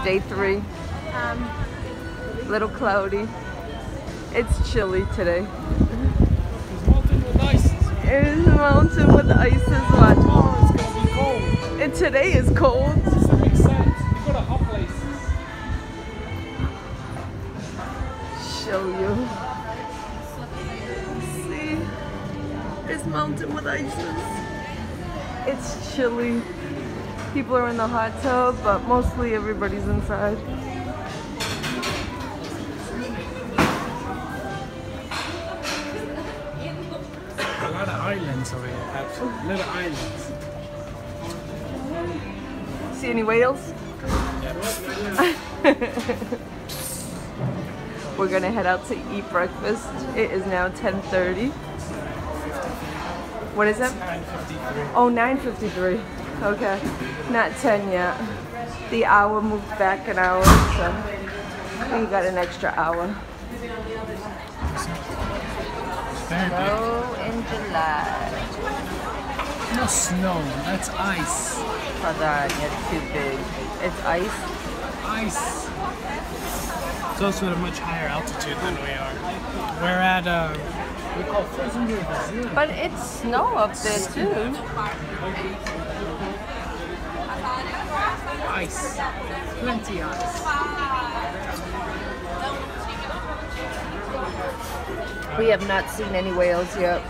Day 3. Little cloudy. It's chilly today. It's mountain with ice. It is a mountain with ice as well. Tomorrow it's gonna be cold. And today is cold. Does that make sense? You go to hot places. Show you. See? This mountain with ices. It's chilly. People are in the hot tub, but mostly everybody's inside. A lot of islands over here, absolutely. Little islands. See any whales? Yeah. We're gonna head out to eat breakfast. It is now 10:30. What is it? 9:53. Oh, 9:53. Okay, not 10 yet. The hour moved back an hour, so we got an extra hour. Very big. Oh, in July. No snow, that's ice. Hold on, it's too big. It's ice. Ice. It's also at a much higher altitude than we are. We're at we call frozen rivers. But it's snow up there too. Ice. Plenty ice. We have not seen any whales yet.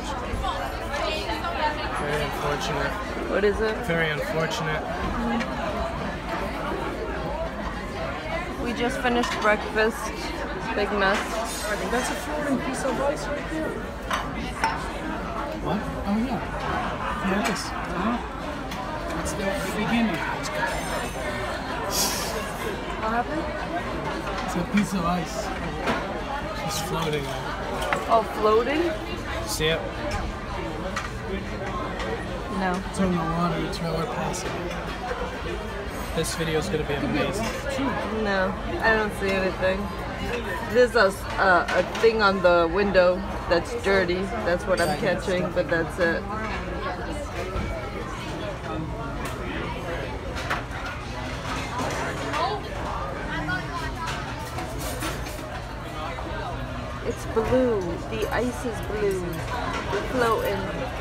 Very unfortunate. What is it? Very unfortunate. We just finished breakfast. Big mess. That's a floating piece of ice right there. What? Oh yeah. Yeah, it is. It's the beginning. What happened? It's a piece of ice. Just floating there. Oh, floating? See it? No. It's on the water, it's really passing. This video is going to be amazing. No, I don't see anything. There's a thing on the window that's dirty. That's what I'm catching, but that's it. It's blue. The ice is blue. We're floating.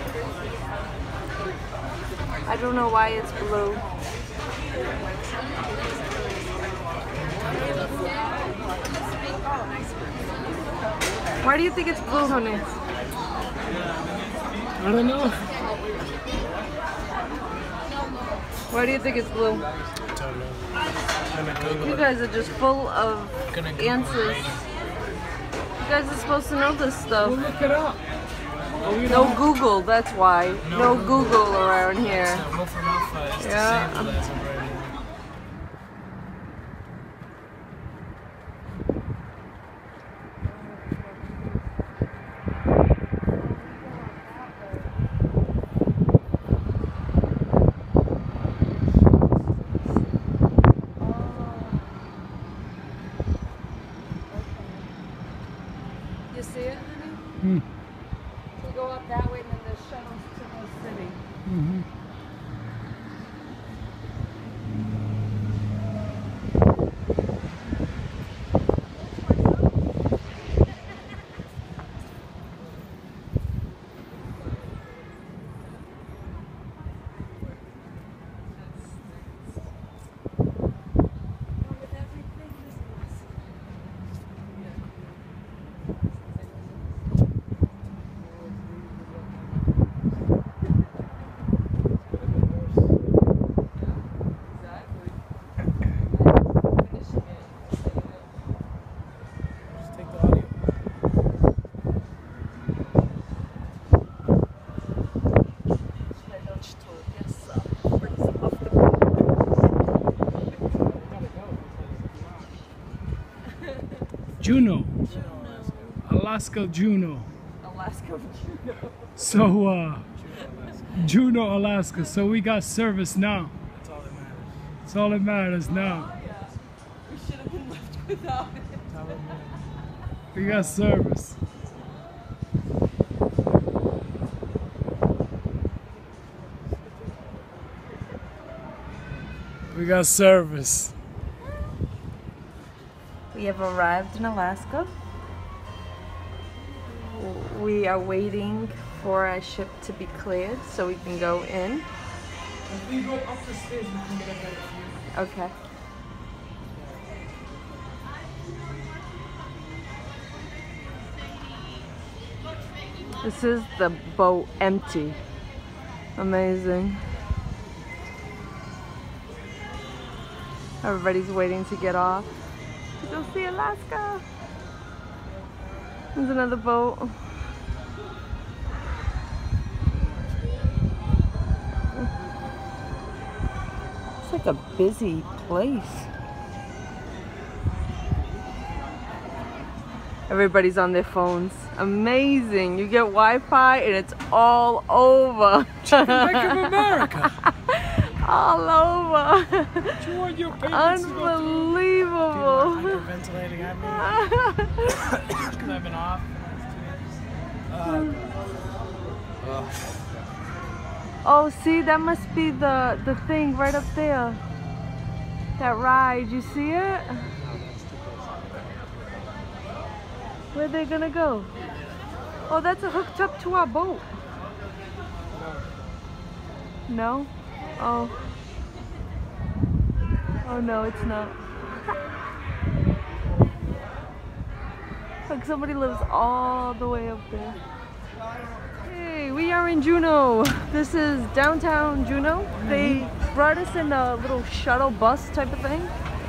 I don't know why it's blue. Why do you think it's blue, honey? I don't know. Why do you think it's blue? I don't know. I'm gonna Google You it. guys are just full of Gonna Google answers. it. You guys are supposed to know this stuff. Well, look it up. Oh, we No don't- Google, that's why. No Google around here. So Wolfram Alpha is Yeah. disabled as of right now. You see it, honey? Hmm. We go up that way and then there's shuttles to the city. Mm-hmm. Juneau. Alaska Juneau. Alaska, Juneau. So, Juneau, Alaska. So we got service now. That's all that matters. That's all that matters now. Yeah. We should have been left without it. We got service. We got service. We have arrived in Alaska. We are waiting for our ship to be cleared so we can go in. If we go up the stairs, we can get a better view. Okay. This is the boat empty. Amazing. Everybody's waiting to get off to go see Alaska. There's another boat. It's like a busy place. Everybody's on their phones. Amazing. You get Wi-Fi and it's all over. Chicken Neck of America. All over. Do you want your payments Unbelievable. to go to hyperventilating at me? Because I've been off for the last 2 days. Oh, see, that must be the thing right up there. That ride, you see it? Where are they gonna go? Oh, that's hooked up to our boat. No? Oh. Oh no, it's not. Look, somebody lives all the way up there. Hey, we are in Juneau. This is downtown Juneau. They brought us in a little shuttle bus type of thing.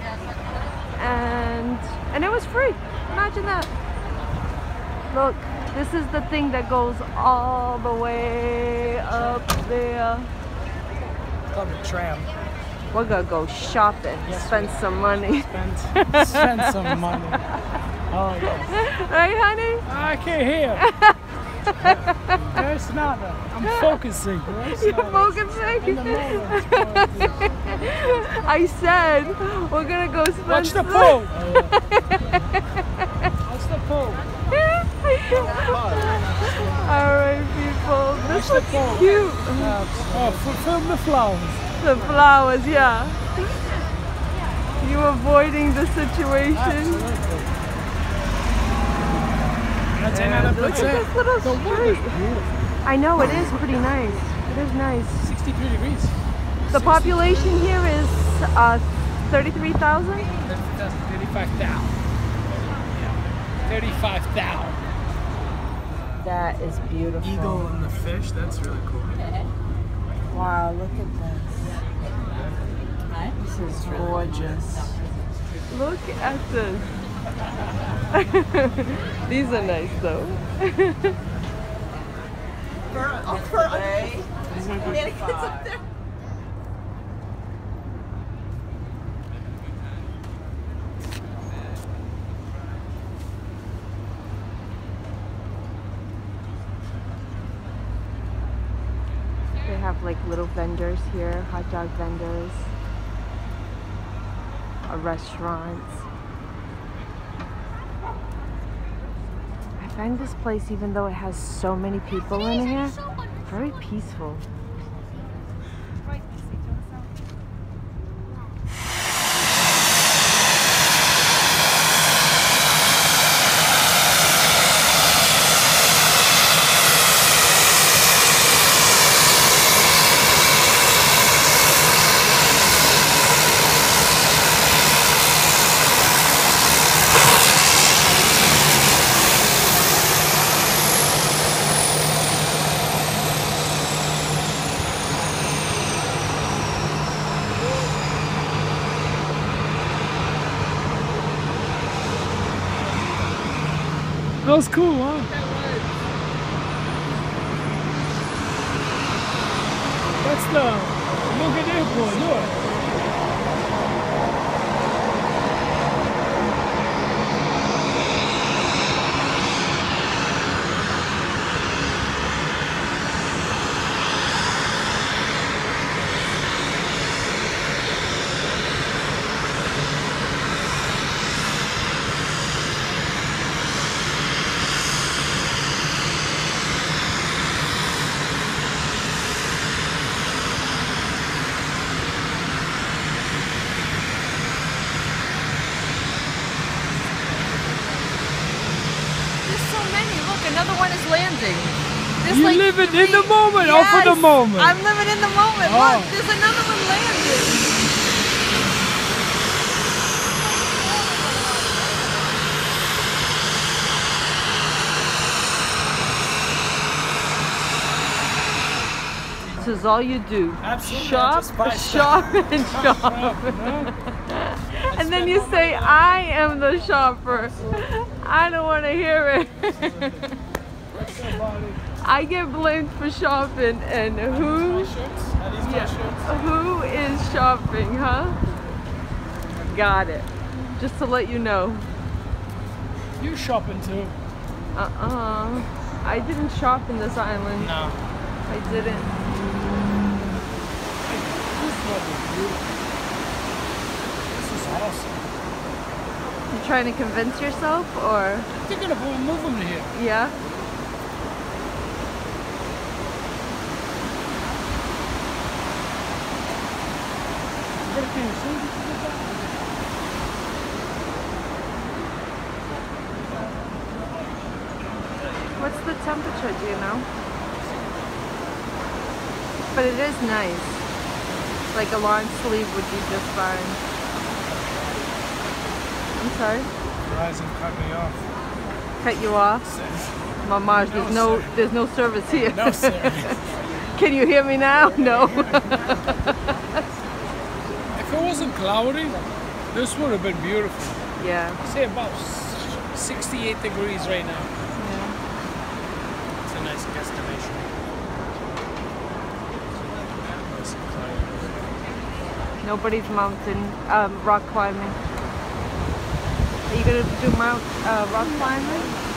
And it was free. Imagine that. Look, this is the thing that goes all the way up there. It's called a tram. We're gonna go shopping, Yes, spend some money. Spend some money. Oh, yes. Right, honey? I can't hear. There's not. I'm focusing. You're focusing? In the moment. I said we're gonna go spend Watch the some... pool. Watch the pool. Alright, people. This looks cute. Oh, film the flowers. The flowers, yeah. You avoiding the situation. That's Look at this little street. I know, it is pretty nice. It is nice. 63 degrees. The population here is 33,000? 35,000. 35,000. That is beautiful. Eagle and the fish, that's really cool. Wow, look at this. This is gorgeous. Look at this. These are nice though. They have like little vendors here, hot dog vendors, restaurants. I find this place, even though it has so many people in here, very peaceful. That was cool, huh? That's the Logan Airport, look. another one is landing. There's You like living in three- the moment, or for the Yes, moment? I'm living in the moment. Oh. Look, there's another one landing. This is all you do. Absolutely, Shop, just buy shop, and shop. And then you say, I am the shopper. I don't want to hear it. I get blamed for shopping, and who is shopping, huh? Got it. Just to let you know. You shopping too? I didn't shop in this island. No. I didn't. This one is beautiful. This is awesome. You trying to convince yourself, or? They're gonna move them to here. Yeah? What's the temperature, do you know? But it is nice. Like a long sleeve would be just fine. I'm sorry? Verizon cut me off. Cut you off? Mama, there's no service here. No, sir. Can you hear me now? No. If it wasn't cloudy, this would have been beautiful. Yeah. Say about 68 degrees right now. Yeah. It's a nice guesstimation. Nobody's rock climbing. Are you gonna do rock climbing?